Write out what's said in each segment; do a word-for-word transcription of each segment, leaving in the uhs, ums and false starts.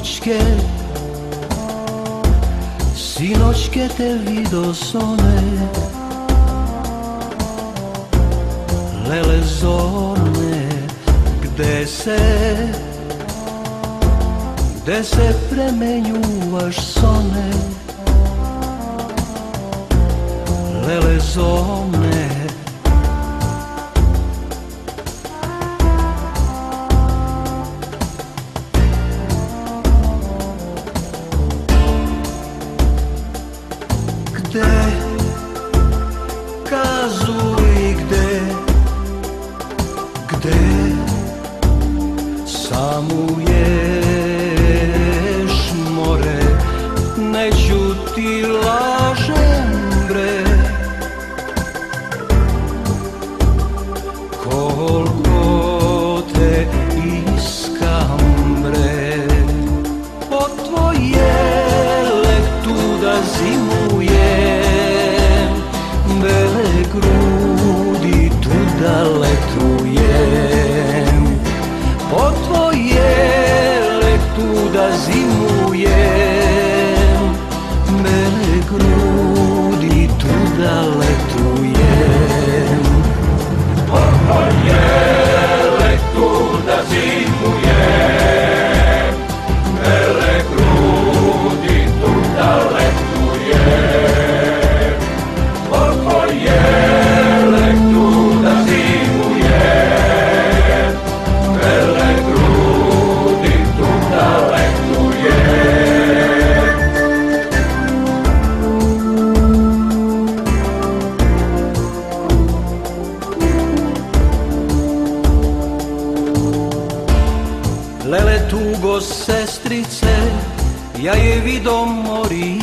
Sinoćke, sinoćke te vido sone, lele zorne, gde se, gde se premenjuvaš sone, lele zorne. Gde, kazuj gde, gde samuješ more, neću ti lažem bre, koliko te iskam bre, od tvoje lektuda zimuje, bele grudi tuda letujem, po tvoje lektuda zimujem, bele grudi tuda letujem, po tvoje lektuda zimujem, bele grudi tuda letujem, po tvoje lektuda zimujem, bele grudi tuda letujem. Lele tugo sestrice, ja je vido mori,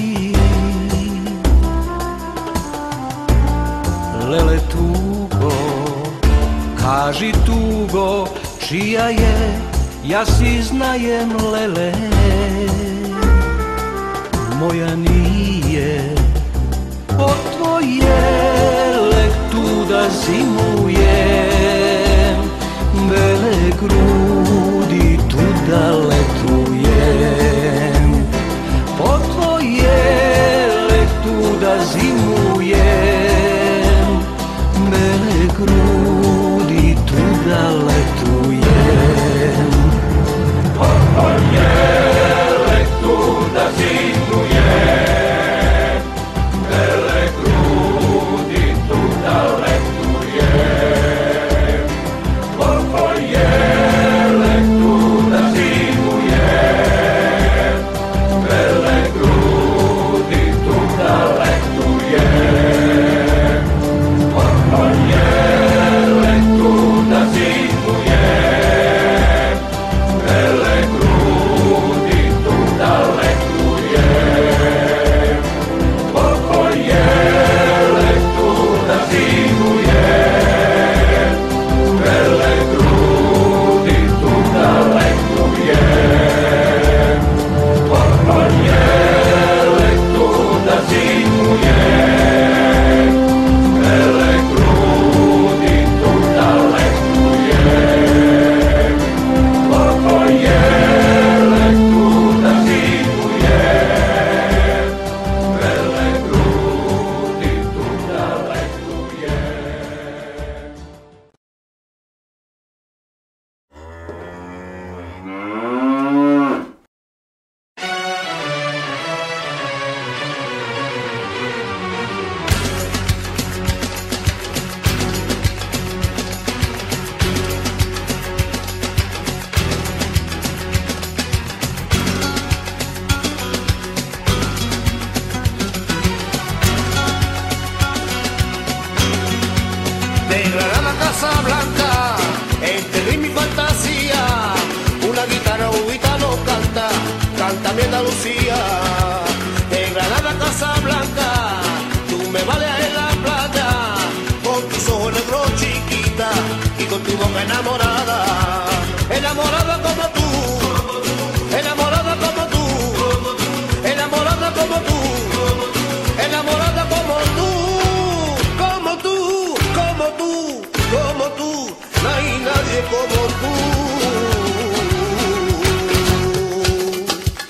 lele tugo, kaži tugo, čija je, ja si znajem lele, moja nije, od tvoje lektuda zimujem, bele grudi tuda letujem, po tvoje lektuda zimujem, bele grudi tuda letujem, po tvoje lektuda zimujem, bele grudi tuda letujem, po tvoje lektuda zimujem, bele grudi tuda letujem, po tvoje lektuda zimujem, bele grudi tuda letujem, po tvoje lektuda zimujem, bele grudi tuda letujem, po tvoje lektuda zimujem, bele grudi tuda letujem, po tvoje lektuda zimujem, bele grudi tuda letujem. De Granada a Casablanca, entre ritmo y fantasía, una guitarra un gitano canta, canta mi Andalucía. De Granada a Casablanca, tú me vales en la playa, con tus ojos negros chiquita y con tu boca enamorada, enamorada como tú, enamorada como tú, enamorada como tú, enamorada como tú, como tú, como tú, como tú, no hay nadie como tú.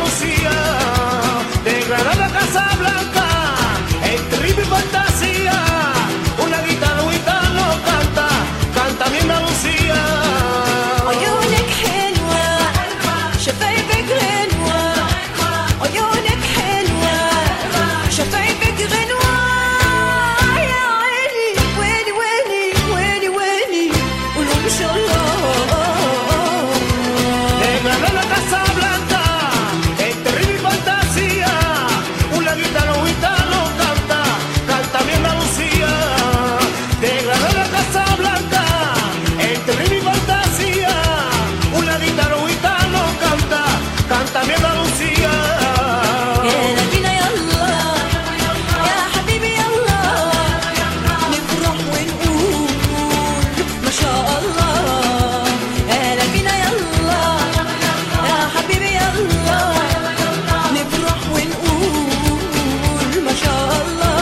Andalucía, de Granada a Casablanca, entre ritmo y fantasía, una guitarra gitano canta, canta mi Andalucía. عيونك حلوة شفايفك غنوة عيونك حلوة شفايفك غنوة يا عيني ويلي ويلي ويلي ويلي قولوا ما شاء الله De Granada a Casablanca, entre ritmo y fantasía, una guitarra gitano canta, canta mi Andalucía. De Granada a Casablanca, entre ritmo y fantasía, una guitarra gitano canta, canta mi Andalucía. يا نبينا يلا يا حبيبي يلا نفرح ونقول ما شاء الله يا نبينا يلا يا حبيبي يلا نفرح ونقول ما شاء الله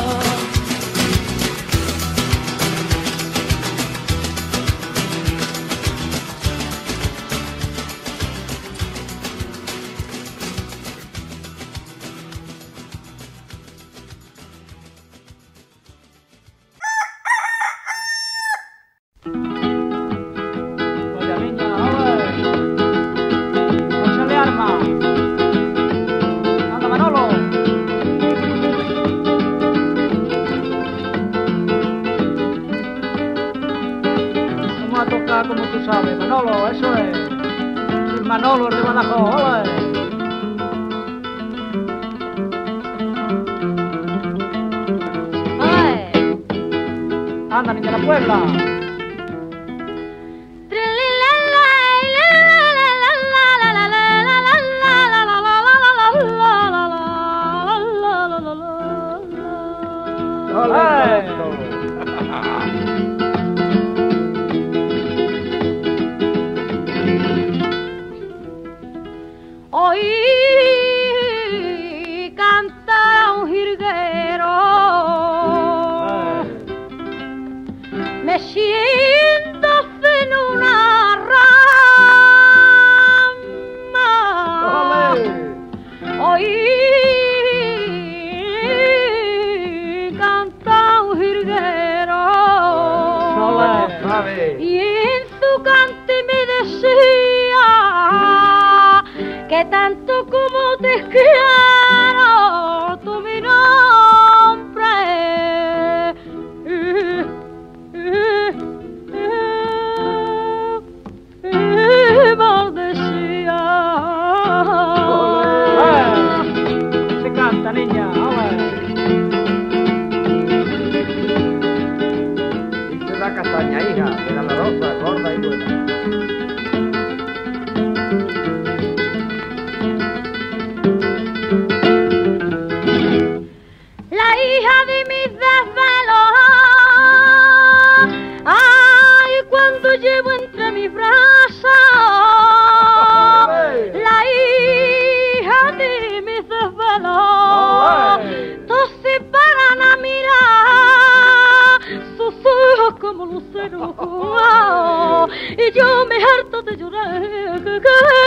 Oye, niña, ole. Échale arma. Anda, Manolo. Vamos a tocar como tú sabes, Manolo, eso es. El Manolo, el de Badajoz, ole. Anda, niña de la Puebla. Hoy canta un jilguero, me siento en una rama. Hoy canta un jilguero y en su cante me decía que tanto como te quiero, tú mi nombre eh, eh, eh, eh, maldecía. Se canta, niña, ole. Y te da castaña, hija, de la rosa, gorda y buena. La hija de mis desvelos, ay, cuando llevo entre mis brazos, la hija de mis desvelos, todos se paran a mirar, sus ojos como luceros, y yo me harto de llorar.